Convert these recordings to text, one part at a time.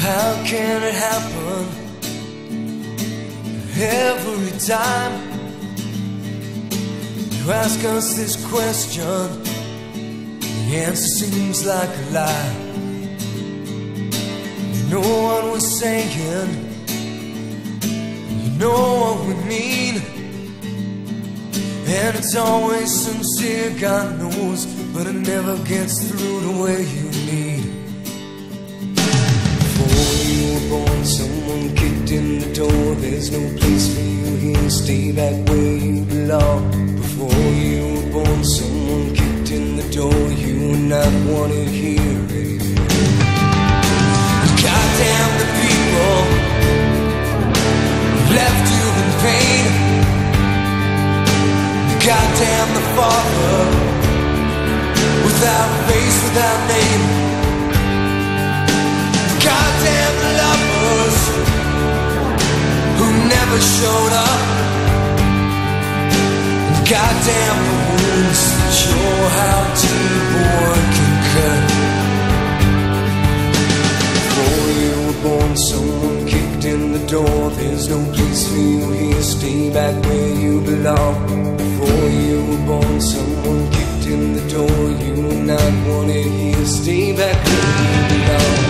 How can it happen every time you ask us this question? The answer seems like a lie. You know what we're saying, you know what we mean, and it's always sincere, God knows, but it never gets through the way you need. Before you were born, someone kicked in the door. There's no place for you here, stay back where you belong. Before you were born, someone kicked in the door. You were not wanted here anymore. Goddamn the people who left you in pain. Goddamn the father without face, without name. Goddamn the lovers who never showed up. Goddamn the wounds that show how deep a word can cut. Before you were born, someone kicked in the door. There's no place for you here, stay back where you belong. Before you were born, someone kicked in the door. You were not wanted here, stay back where you belong.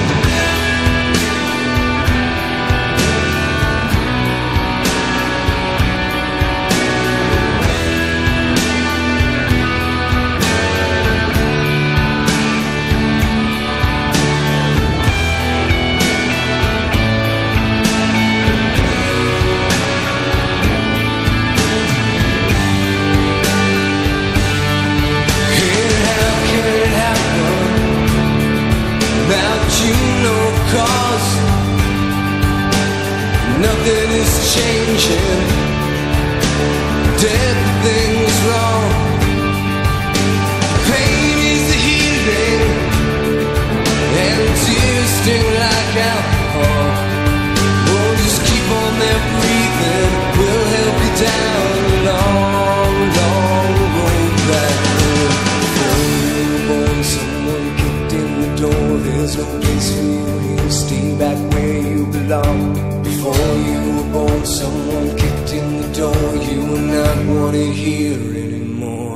Nothing is changing, everything's wrong. Pain is the healing, and tears sting like alcohol. Oh, just keep on there breathing, we'll help you down a long, long road back home. Before you were born, someone kicked in the door. There's no place for you here, stay back where you belong. Before you were born, someone kicked in the door. You were not wanted here anymore.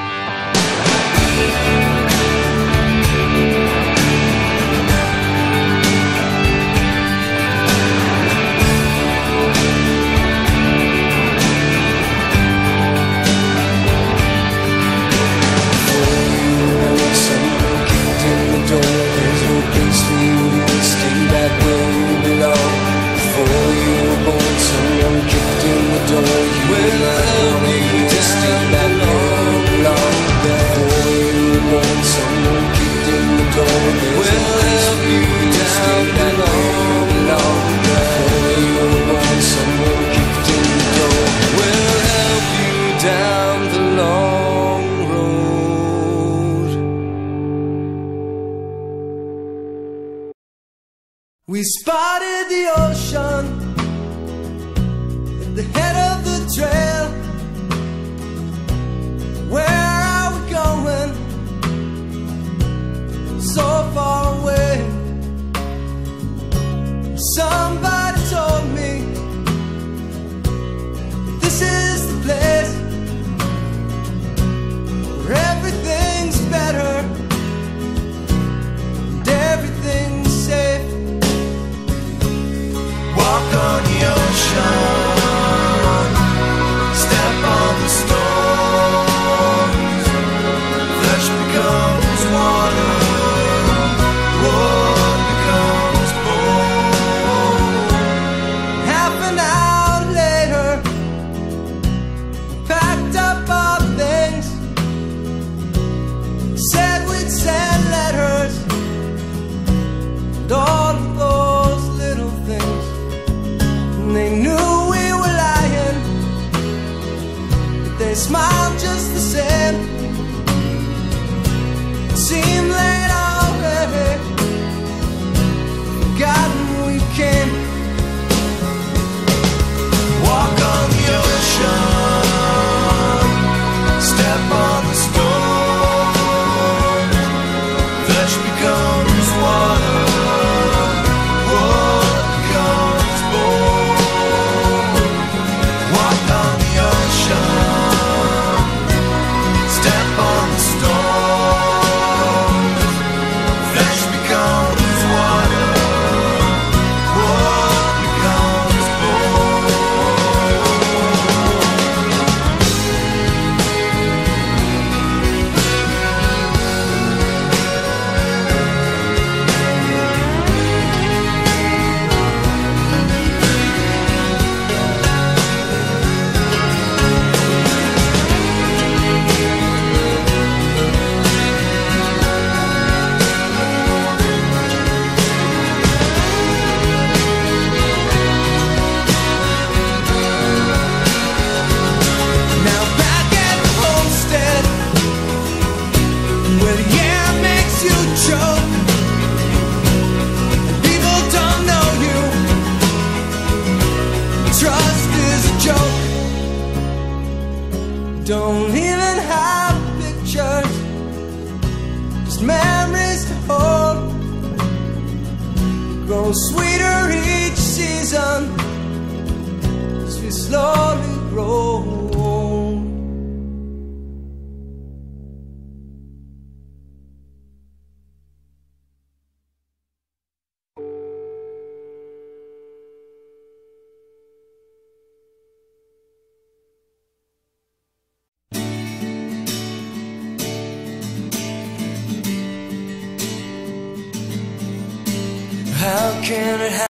Before you were born, someone kicked in the door. There's no place for you here, stay back where you belong. Before you were born, someone kicked in the door. You were not wanted here, just stay back where you belong. Before you were born, someone kicked in the door. There's no place for you here, just stay back where you belong. Before you were born, someone kicked in the door. We'll help you down the long road. We spotted the ocean at the head of the trail. Where are we going? So far away. Somebody told me this is the place where everything's better and everything's safe. Walk on the ocean, step on the stones. Flesh becomes water, wood becomes bone. Half an hour later, packed up our things, said we'd send letters, and all of those little things. They knew we were lying, but they smiled just the same. It seemed late already, forgotten we came. Walk on the ocean, step on the stone. Flesh becomes water, don't even have pictures, just memories to hold. Grow sweeter each season as we slowly grow. How can it happen?